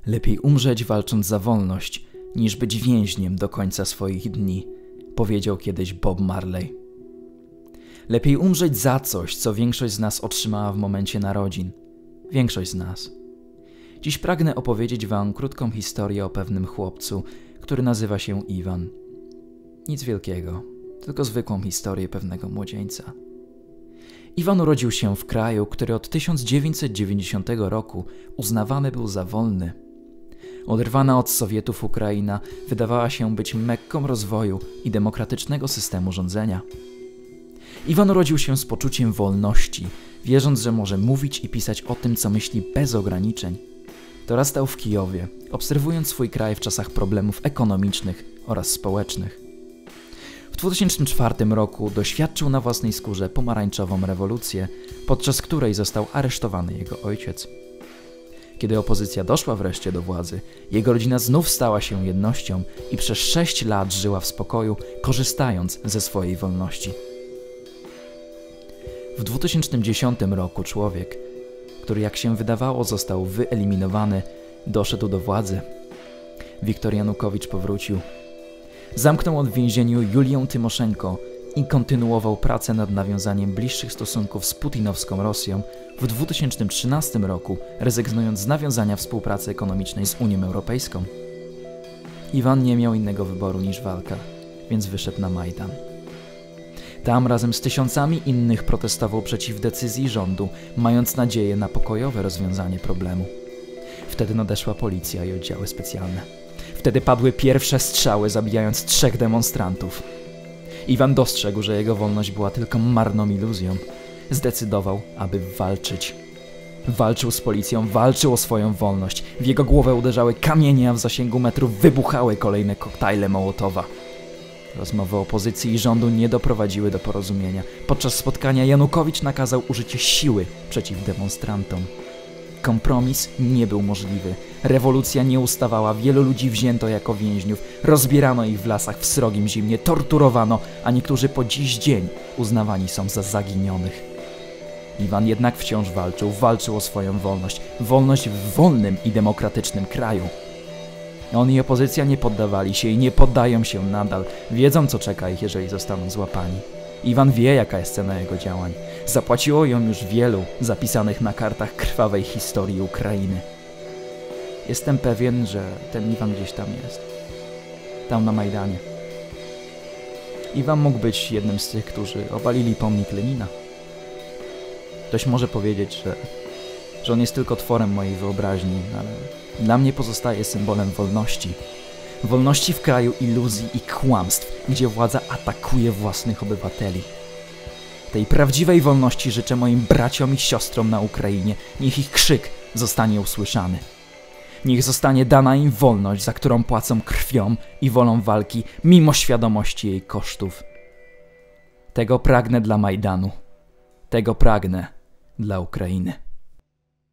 Lepiej umrzeć walcząc za wolność, niż być więźniem do końca swoich dni, powiedział kiedyś Bob Marley. Lepiej umrzeć za coś, co większość z nas otrzymała w momencie narodzin. Większość z nas. Dziś pragnę opowiedzieć wam krótką historię o pewnym chłopcu, który nazywa się Iwan. Nic wielkiego, tylko zwykłą historię pewnego młodzieńca. Iwan urodził się w kraju, który od 1990 roku uznawany był za wolny. Oderwana od Sowietów Ukraina wydawała się być Mekką rozwoju i demokratycznego systemu rządzenia. Iwan urodził się z poczuciem wolności, wierząc, że może mówić i pisać o tym, co myśli bez ograniczeń. Dorastał w Kijowie, obserwując swój kraj w czasach problemów ekonomicznych oraz społecznych. W 2004 roku doświadczył na własnej skórze pomarańczową rewolucję, podczas której został aresztowany jego ojciec. Kiedy opozycja doszła wreszcie do władzy, jego rodzina znów stała się jednością i przez 6 lat żyła w spokoju, korzystając ze swojej wolności. W 2010 roku człowiek, który jak się wydawało został wyeliminowany, doszedł do władzy. Viktor Janukowicz powrócił. Zamknął w więzieniu Julię Tymoszenko i kontynuował pracę nad nawiązaniem bliższych stosunków z putinowską Rosją w 2013 roku, rezygnując z nawiązania współpracy ekonomicznej z Unią Europejską. Iwan nie miał innego wyboru niż walka, więc wyszedł na Majdan. Tam razem z tysiącami innych protestował przeciw decyzji rządu, mając nadzieję na pokojowe rozwiązanie problemu. Wtedy nadeszła policja i oddziały specjalne. Wtedy padły pierwsze strzały, zabijając 3 demonstrantów. Iwan dostrzegł, że jego wolność była tylko marną iluzją. Zdecydował, aby walczyć. Walczył z policją, walczył o swoją wolność. W jego głowę uderzały kamienie, a w zasięgu metrów wybuchały kolejne koktajle Mołotowa. Rozmowy opozycji i rządu nie doprowadziły do porozumienia. Podczas spotkania Janukowicz nakazał użycie siły przeciw demonstrantom. Kompromis nie był możliwy. Rewolucja nie ustawała, wielu ludzi wzięto jako więźniów, rozbierano ich w lasach w srogim zimnie, torturowano, a niektórzy po dziś dzień uznawani są za zaginionych. Iwan jednak wciąż walczył o swoją wolność. Wolność w wolnym i demokratycznym kraju. On i opozycja nie poddawali się i nie poddają się nadal. Wiedzą, co czeka ich, jeżeli zostaną złapani. Iwan wie, jaka jest cena jego działań. Zapłaciło ją już wielu zapisanych na kartach krwawej historii Ukrainy. Jestem pewien, że ten Iwan gdzieś tam jest. Tam na Majdanie. Iwan mógł być jednym z tych, którzy obalili pomnik Lenina. Ktoś może powiedzieć, że on jest tylko tworem mojej wyobraźni, ale dla mnie pozostaje symbolem wolności. Wolności w kraju iluzji i kłamstw, gdzie władza atakuje własnych obywateli. Tej prawdziwej wolności życzę moim braciom i siostrom na Ukrainie. Niech ich krzyk zostanie usłyszany. Niech zostanie dana im wolność, za którą płacą krwią i wolą walki, mimo świadomości jej kosztów. Tego pragnę dla Majdanu. Tego pragnę dla Ukrainy.